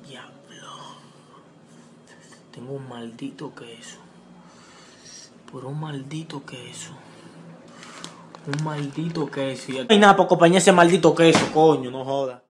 Diablo. Tengo un maldito queso. Por un maldito queso. Un maldito queso. Y no hay nada para acompañar ese maldito queso, coño, no joda.